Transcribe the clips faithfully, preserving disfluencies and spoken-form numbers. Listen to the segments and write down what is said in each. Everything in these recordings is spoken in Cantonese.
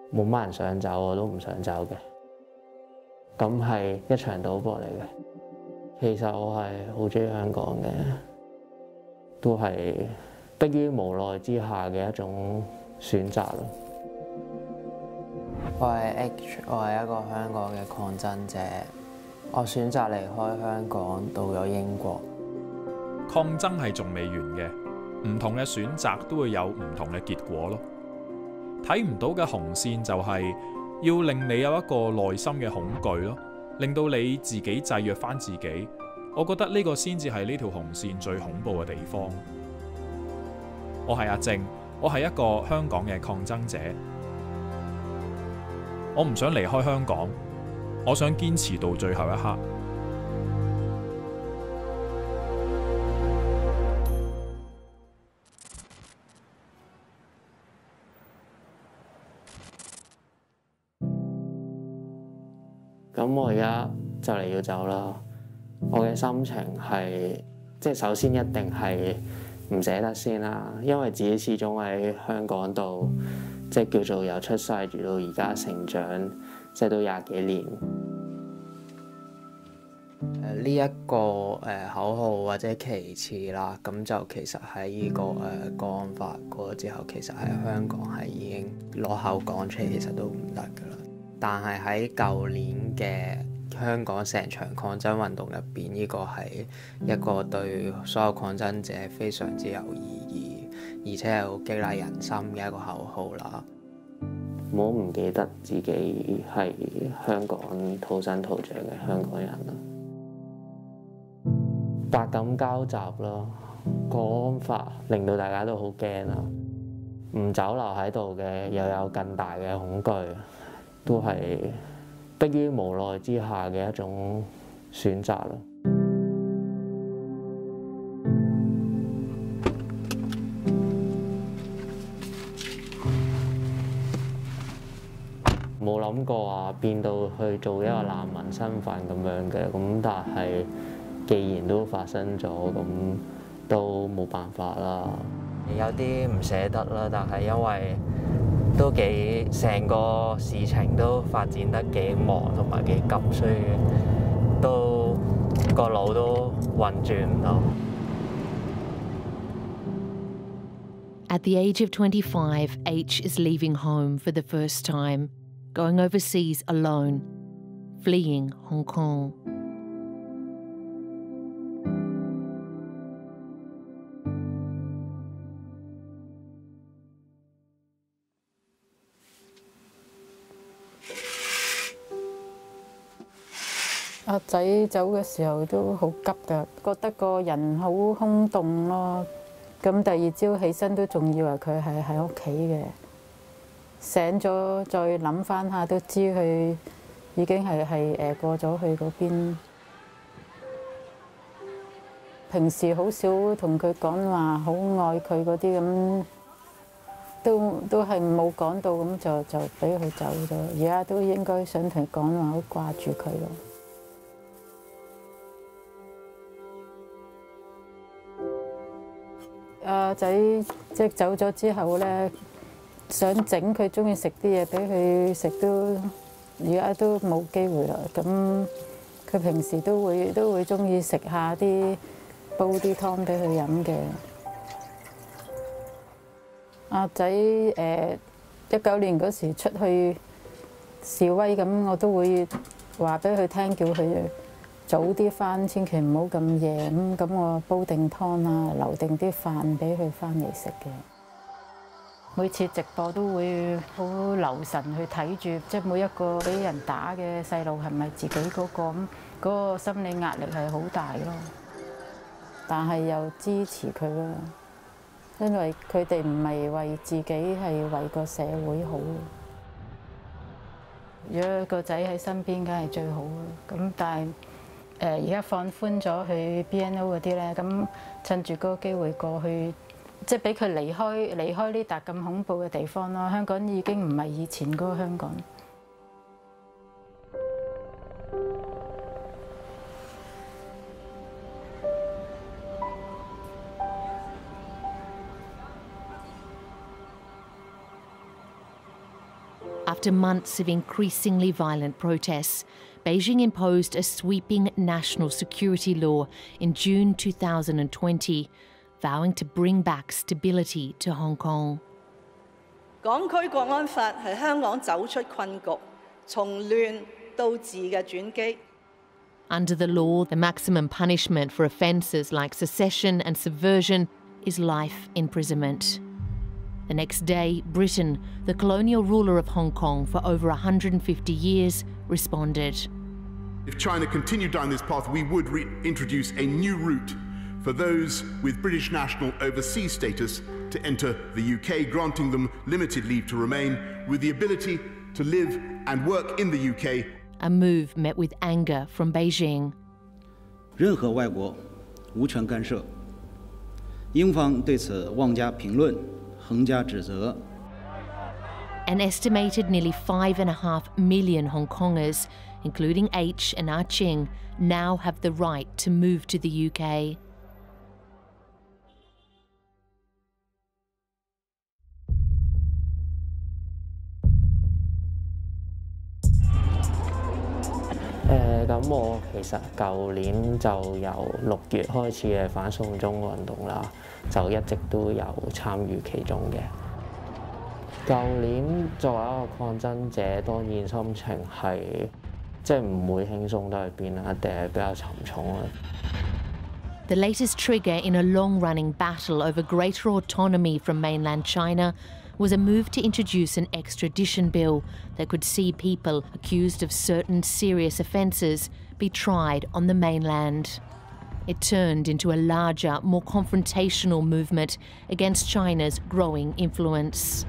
冇乜人想走，我都唔想走嘅。咁係一場賭博嚟嘅。其實我係好鍾意香港嘅，都係迫於無奈之下嘅一種選擇咯。 我係 H， 我係一個香港嘅抗爭者。我選擇離開香港，到咗英國。 抗爭係仲未完嘅，唔同嘅選擇都會有唔同嘅結果咯。睇唔到嘅紅線就係要令你有一個內心嘅恐懼咯，令到你自己制約翻自己。我覺得呢個先至係呢條紅線最恐怖嘅地方。我係阿正，我係一個香港嘅抗爭者。我唔想離開香港，我想堅持到最後一刻。 咁我而家就嚟要走啦，我嘅心情係即係首先一定係唔捨得先啦，因為自己始終喺香港度，即係叫做由出世住到而家成長，即係都廿幾年。 誒呢一個誒、呃、口號或者其次啦，咁就其實喺呢、這個誒國安法過咗之後，其實喺香港係已經攞口講出嚟，其實都唔得噶啦。但係喺舊年嘅香港成場抗爭運動入邊，呢、這個係一個對所有抗爭者非常之有意義，而且係好激勵人心嘅一個口號啦。 唔好唔記得自己係香港土生土長嘅香港人啦，百感交集啦，國安法令到大家都好驚啦，唔走留喺度嘅又有更大嘅恐懼，都係迫於無奈之下嘅一種選擇咯。冇諗過話變到去做一個難民身份咁樣嘅，咁但係既然都發生咗，咁都冇辦法啦。 有啲唔捨得啦，但係因為都幾成個事情都發展得幾忙同埋幾急，所以都個腦都運轉唔到。 At the age of twenty-five, H is leaving home for the first time, going overseas alone, fleeing Hong Kong. 阿仔走嘅時候都好急㗎，覺得個人好空洞咯。咁第二朝起身都仲以為佢係喺屋企嘅，醒咗再諗翻下都知佢已經係係誒過咗去嗰邊。平時好少同佢講話好愛佢嗰啲咁，都都係冇講到，咁就就俾佢走咗。而家都應該想同佢講話，好掛住佢咯。阿仔即係走咗之後咧，想整佢中意食啲嘢俾佢食，都而家都冇機會啦。咁佢平時都會都會中意食下啲煲啲湯俾佢飲嘅。阿仔誒一九年嗰時出去示威，咁我都會話俾佢聽，叫佢早啲返，千祈唔好咁夜咁。咁我煲定湯啊，留定啲飯俾佢返嚟食嘅。每次直播都會好留神去睇住，即係每一個俾人打嘅細路係咪自己嗰個，咁嗰個心理壓力係好大咯。但係又支持佢咯，因為佢哋唔係為自己，係為個社會好。如果個仔喺身邊，梗係最好啦。咁但係誒而家放寬咗去 B N O 嗰啲咧，咁趁住嗰個機會過去，即係俾佢離開離開呢笪咁恐怖嘅地方咯。香港已經唔係以前嗰個香港。 After months of increasingly violent protests, Beijing imposed a sweeping national security law in June two thousand twenty, vowing to bring back stability to Hong Kong. 港區國安法係香港走出困局，從亂到治嘅轉機。 Under the law, the maximum punishment for offences like secession and subversion is life imprisonment. The next day, Britain, the colonial ruler of Hong Kong for over one hundred fifty years, responded. If China continued down this path, we would introduce a new route for those with British national overseas status to enter the U K, granting them limited leave to remain with the ability to live and work in the U K. A move met with anger from Beijing. 任何外国无权干涉，英方对此妄加评论，横加指责。 An estimated nearly five and a half million Hong Kongers, including H and Ah Ching, now have the right to move to the U K. Uh, 咁我其實舊年就由六月開始嘅反送中運動啦，就一直都有參與其中嘅。舊年作為一個抗爭者，當然心情係即係唔會輕鬆到去邊啦，一定係比較沉重啦。 The latest trigger in a long-running battle over greater autonomy from mainland China was a move to introduce an extradition bill that could see people accused of certain serious offences be tried on the mainland. It turned into a larger, more confrontational movement against China's growing influence.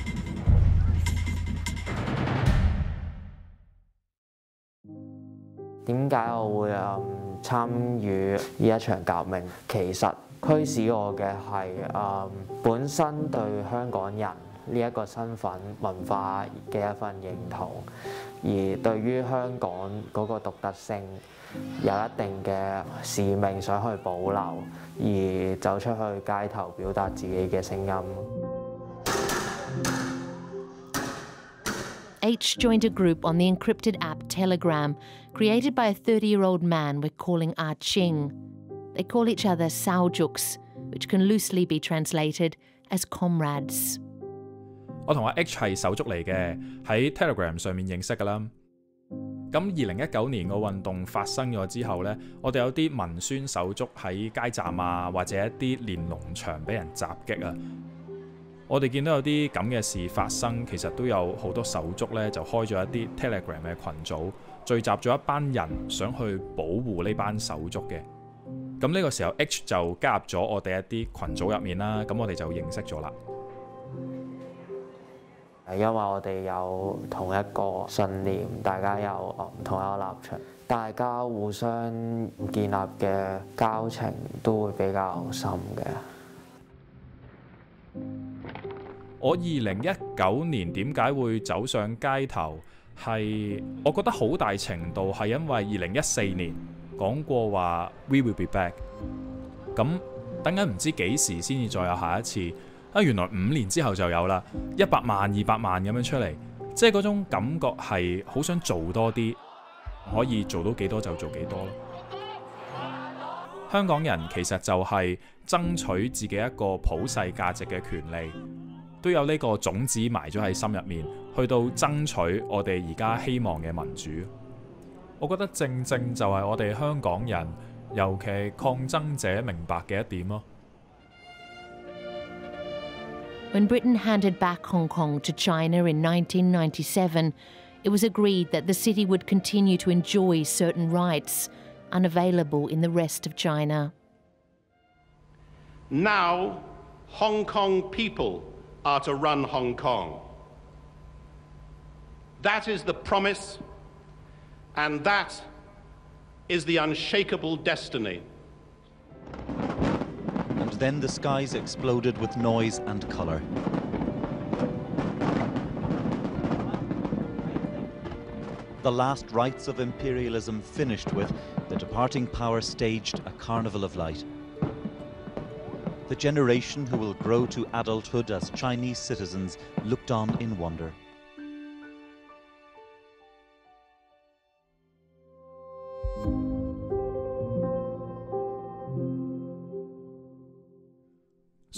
點解我會誒參與呢一場革命？其實驅使我嘅係誒本身對香港人呢一個身份文化嘅一份認同，而對於香港嗰個獨特性有一定嘅使命想去保留，而走出去街頭表達自己嘅聲音。 H joined a group on the encrypted app Telegram, created by a thirty-year-old man we're calling Ah Ching. They call each other Saojuks, which can loosely be translated as comrades. 我同阿 H 係手足嚟嘅，喺 Telegram 上面認識㗎啦。咁二零一九年個運動發生咗之後呢，我哋有啲文宣手足喺街站啊，或者一啲連儂牆俾人襲擊啊。 我哋見到有啲咁嘅事發生，其實都有好多手足咧，就開咗一啲 Telegram 嘅群組，聚集咗一班人想去保護呢班手足嘅。咁呢個時候 H 就加入咗我哋一啲群組入面啦，咁我哋就認識咗啦。 因為我哋有同一個信念，大家有唔同一個立場，大家互相建立嘅交情都會比較深嘅。 我二零一九年點解會走上街頭？係我覺得好大程度係因為二零一四年講過話 We will be back。咁等緊唔知幾時先至再有下一次啊！原來五年之後就有啦，一百萬、二百萬咁樣出嚟，即係嗰種感覺係好想做多啲，可以做到幾多就做幾多咯。香港人其實就係爭取自己一個普世價值嘅權利。 都有呢個種子埋咗喺心入面，去到爭取我哋而家希望嘅民主。我覺得正正就係我哋香港人，尤其抗爭者明白嘅一點咯。 When Britain handed back Hong Kong to China in nineteen ninety-seven, it was agreed that the city would continue to enjoy certain rights unavailable in the rest of China. Now, Hong Kong people are to run Hong Kong. That is the promise, and that is the unshakable destiny. And then the skies exploded with noise and colour. The last rites of imperialism finished with, the departing power staged a carnival of light. The generation who will grow to adulthood as Chinese citizens looked on in wonder.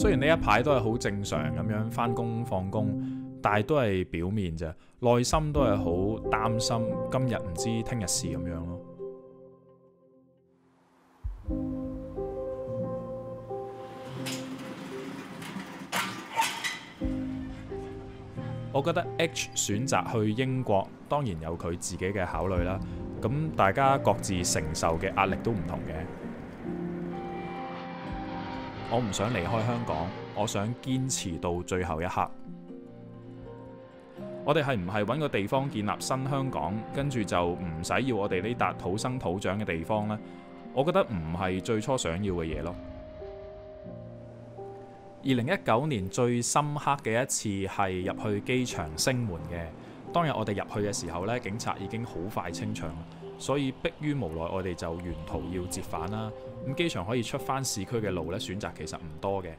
雖然呢一排都係好正常咁樣返工放工，但係都係表面啫，內心都係好擔心今日唔知聽日事咁樣咯。我覺得 H 選擇去英國當然有佢自己嘅考慮啦，咁大家各自承受嘅壓力都唔同嘅。我唔想離開香港，我想堅持到最後一刻。我哋係唔係揾個地方建立新香港，跟住就唔使要我哋呢笪土生土長嘅地方呢？我覺得唔係最初想要嘅嘢咯。二零一九年最深刻嘅一次係入去機場聲援嘅。當日我哋入去嘅時候呢，警察已經好快清場，所以迫於無奈，我哋就沿途要折返啦。咁機場可以出返市區嘅路呢，選擇其實唔多嘅。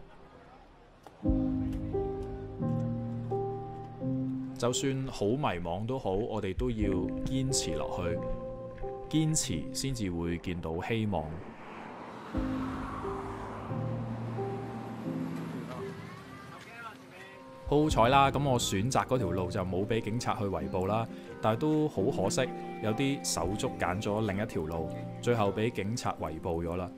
就算好迷茫都好，我哋都要堅持落去，堅持先至會見到希望。好好彩啦，咁我選擇嗰條路就冇俾警察去圍捕啦，但係都好可惜，有啲手足揀咗另一條路，最後俾警察圍捕咗啦。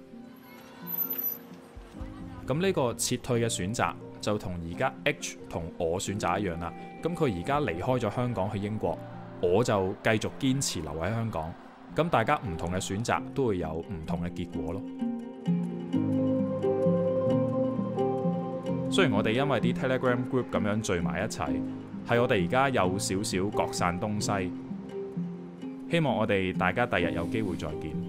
咁呢個撤退嘅選擇就同而家 H 同我選擇一樣啦。咁佢而家離開咗香港去英國，我就繼續堅持留喺香港。咁大家唔同嘅選擇都會有唔同嘅結果咯。雖然我哋因為啲 Telegram group 咁樣聚埋一齊，係我哋而家有少少各散東西。希望我哋大家第日有機會再見。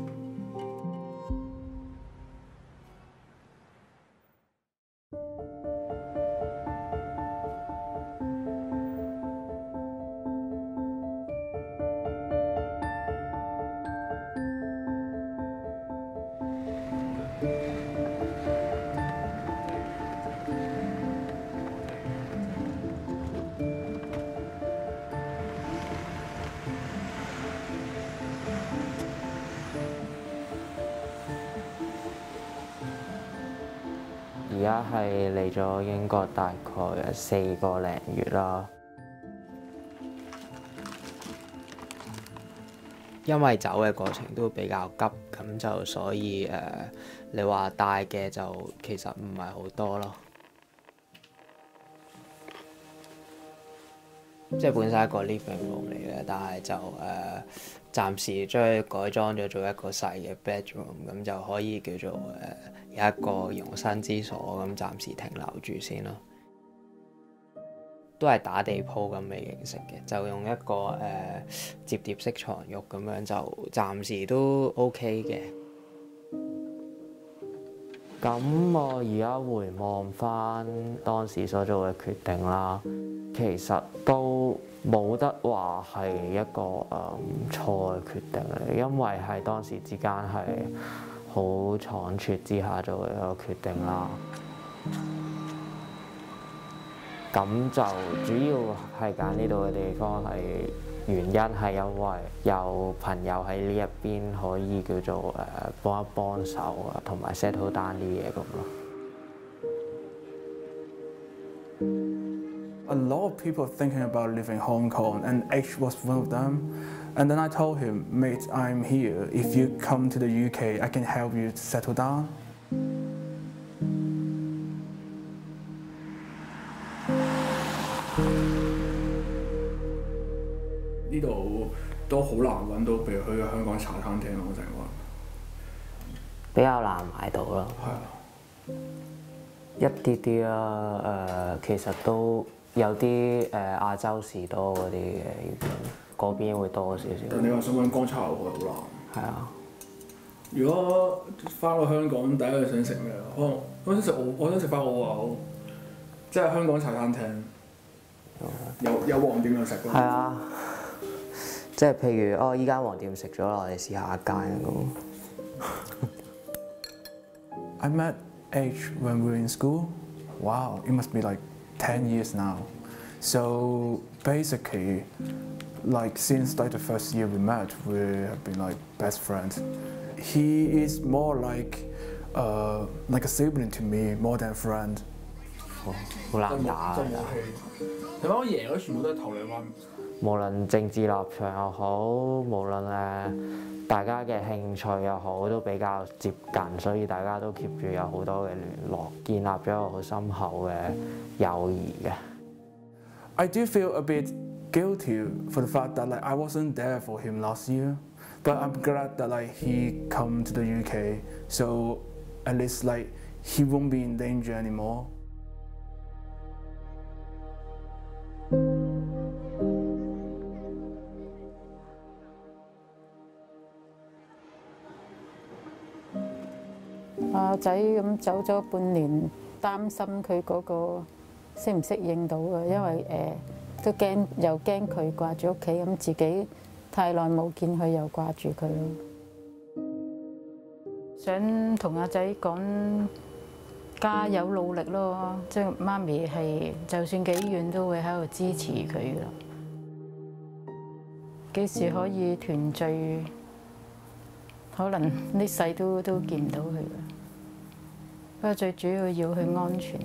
而家係嚟咗英國大概四個零月啦。 因為走嘅過程都比較急，咁就所以誒、呃，你話帶嘅就其實唔係好多咯。即係本身係一個 living room 嚟嘅，但係就誒、呃、暫時將佢改裝咗做一個細嘅 bedroom，咁就可以叫做誒、呃、有一個容身之所，咁暫時停留住先咯。都係打地鋪咁嘅形式嘅，就用一個誒、呃、摺疊式床褥咁樣，就暫時都 OK 嘅。 咁我而家回望返當時所做嘅決定啦，其實都冇得話係一個誒錯嘅決定嚟，因為係當時之間係好倉促之下做嘅一個決定啦。咁就主要係揀呢度嘅地方，係原因係因為有朋友喺呢一邊可以叫做誒幫一幫手啊，同埋 settle down 啲嘢咁咯。 A lot of people thinking about leaving Hong Kong, and H was one of them. And then I told him, mate, I'm here. If you come to the U K, I can help you settle down. 呢度都好難揾到，譬如去香港茶餐廳咯，我就係話比較難買到咯。 係啊， 一啲啲啦，誒、呃，其實都有啲誒、呃、亞洲士多嗰啲嘅，嗰邊會多少少。 但你話想揾乾炒牛河好難。係啊。如果翻到香港，第一樣想食咩？可能我想食澳，我想食翻澳牛，即係香港茶餐廳。有有黃店有食㗎。 係啊。即係譬如哦，依間黃店食咗啦，我哋試下一間咁。 I met H when we were in school. Wow, it must be like ten years now. So basically, like since like the first year we met, we have been like best friends. He is more like uh, like a sibling to me more than a friend。 好難打啊！ 你講贏嗰全部都係頭兩彎。 無論政治立場又好，無論誒大家嘅興趣又好，都比較接近，所以大家都 keep 住有好多嘅聯絡，建立咗一個好深厚嘅友誼嘅。 I do feel a bit guilty for the fact that like I wasn't there for him last year, but I'm glad that like he come to the U K, so at least like he won't be in danger anymore. 阿仔咁走咗半年，擔心佢嗰個適唔適應到嘅，因為誒、呃、都驚又驚佢掛住屋企，咁自己太耐冇見佢又掛住佢咯。想同阿仔講加油努力咯，即係媽咪係就算幾遠都會喺度支持佢噶。幾時可以團聚？可能呢世都都見唔到佢噶。不過最主要要佢安全。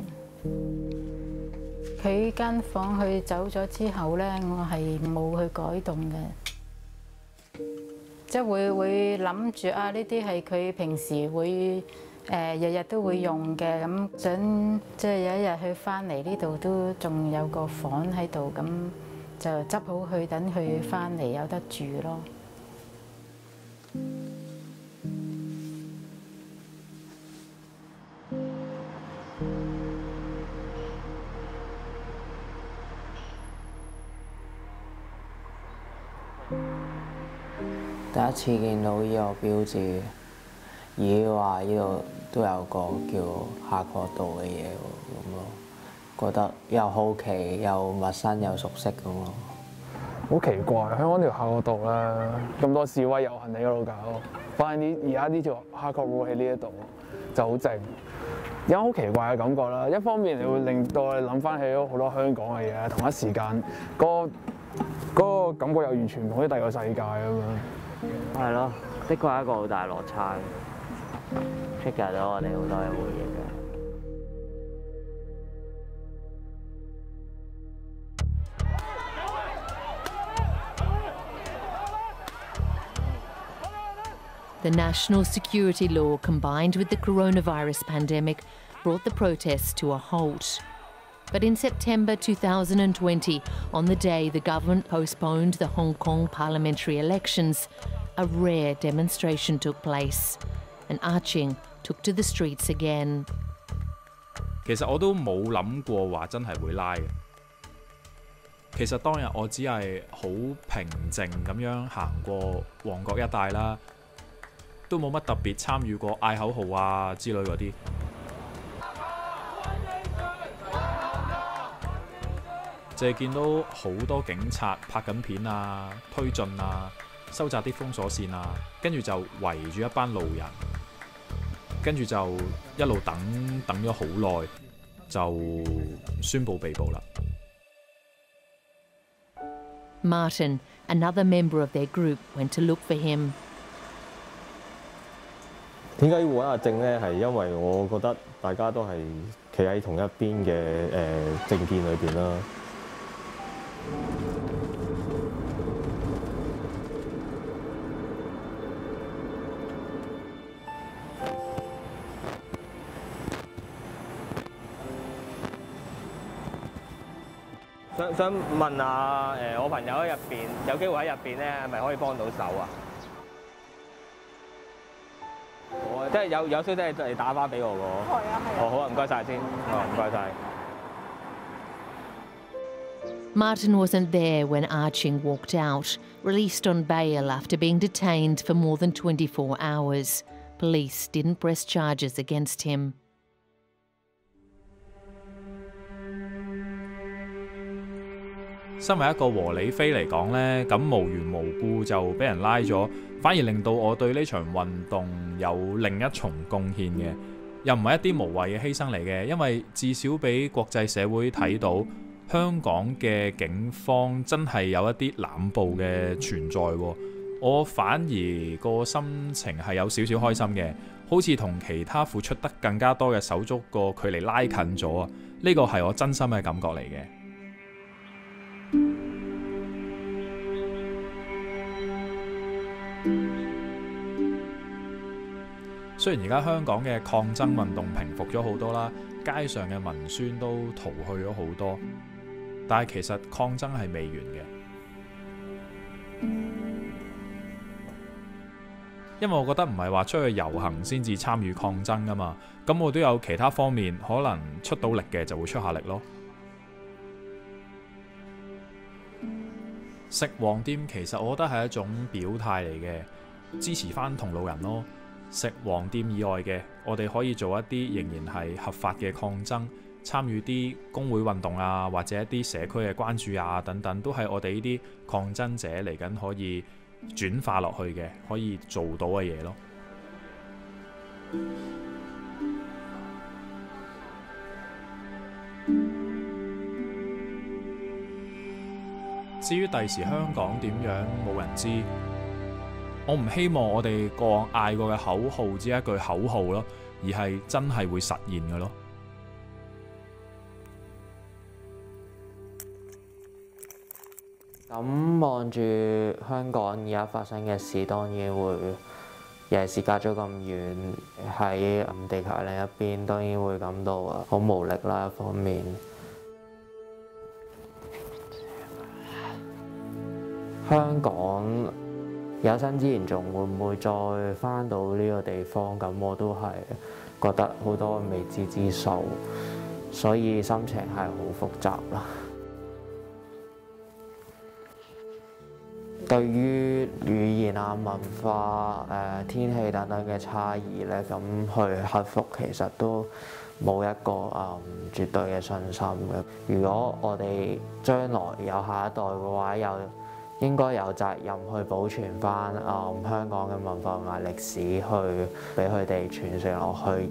佢間房佢走咗之後咧，我係冇去改動嘅，即係會會諗住啊呢啲係佢平時會誒日日都會用嘅，咁想即係有一日佢翻嚟呢度都仲有個房喺度，咁就執好佢等佢翻嚟有得住咯。 第一次見到呢個標誌，咦話呢度都有個叫夏慤道嘅嘢喎，咁咯，覺得又好奇又陌生又熟悉咁咯。 好奇怪，香港條夏慤道咧咁多示威遊行喺嗰度搞，反而呢而家呢條夏慤路喺呢一度就好靜，有好奇怪嘅感覺啦。一方面你會令到你諗翻起好多香港嘅嘢，同一時間嗰、嗰個嗰個感覺又完全唔好似第二個世界咁樣。 係咯，的確係一個好大落差，trigger咗我哋好多嘅回憶嘅。 The national security law combined with the coronavirus pandemic brought the protests to a halt. But in September two thousand twenty, on the day the government postponed the Hong Kong parliamentary elections, a rare demonstration took place, and Ah Ching took to the streets again. 其實我都冇諗過話真係會拉嘅。其實當日我只係好平靜咁樣行過旺角一帶啦，都冇乜特別參與過嗌口號啊之類嗰啲。就係見到好多警察拍緊片啊、推進啊、收窄啲封鎖線啊，跟住就圍住一班路人，跟住就一路等等咗好耐，就宣布被捕啦。 Martin, another member of their group, went to look for him. 點解要揾阿正呢？係因為我覺得大家都係企喺同一邊嘅誒政見裏邊啦。想想問下誒，我朋友喺入邊有機會喺入邊咧，係咪可以幫到手啊？我即係有有消息你打翻俾我個。係啊係啊。哦好啊，唔該晒先。哦唔該晒。 Martin wasn't there when Ah Ching walked out, released on bail after being detained for more than twenty-four hours. Police didn't press charges against him. 身為一個和理非嚟講呢，咁無緣無故就俾人拉咗，反而令到我對呢場運動有另一重貢獻嘅，又唔係一啲無謂嘅犧牲嚟嘅，因為至少俾國際社會睇到香港嘅警方真係有一啲濫暴嘅存在喎。我反而個心情係有少少開心嘅，好好似同其他付出得更加多嘅手足個距離拉近咗啊！呢個係我真心嘅感覺嚟嘅。雖然而家香港嘅抗爭運動平復咗好多啦，街上嘅文宣都逃去咗好多，但係其實抗爭係未完嘅。因為我覺得唔係話出去遊行先至參與抗爭㗎嘛，咁我都有其他方面可能出到力嘅就會出下力咯。食黃店其實我覺得係一種表態嚟嘅，支持返同路人咯。食黃店以外嘅，我哋可以做一啲仍然係合法嘅抗爭，參與啲工會運動啊，或者一啲社區嘅關注啊等等，都係我哋呢啲抗爭者嚟緊可以轉化落去嘅，可以做到嘅嘢咯。至於第時香港點樣，冇人知。我唔希望我哋過往嗌過嘅口號只係一句口號咯，而係真係會實現嘅咯。 咁望住香港而家發生嘅事，當然會尤其是隔咗咁遠，喺地球另一邊，當然會感到啊好無力啦。一方面，香港有生之年仲會唔會再返到呢個地方？咁我都係覺得好多未知之數，所以心情係好複雜啦。對於語言啊、文化、誒、呃、天氣等等嘅差異咧，咁去克服其實都冇一個誒、嗯、絕對嘅信心嘅。如果我哋將來有下一代嘅話，又應該有責任去保存翻誒、嗯、香港嘅文化同埋歷史，去俾佢哋傳承落去。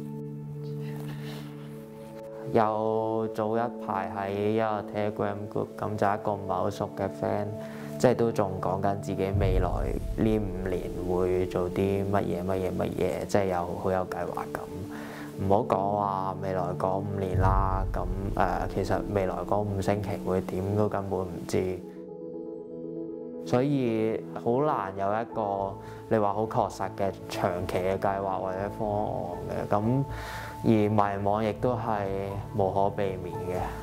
有早一排喺一個 Telegram group， 咁就一個唔係好熟嘅 friend， 即係都仲講緊自己未來呢五年會做啲乜嘢乜嘢乜嘢，即係有好有計劃咁。唔好講話未來嗰五年啦，咁誒、呃、其實未來嗰五星期會點都根本唔知。所以好難有一個你話好確實嘅長期嘅計劃或者方案嘅，咁而迷惘亦都係無可避免嘅。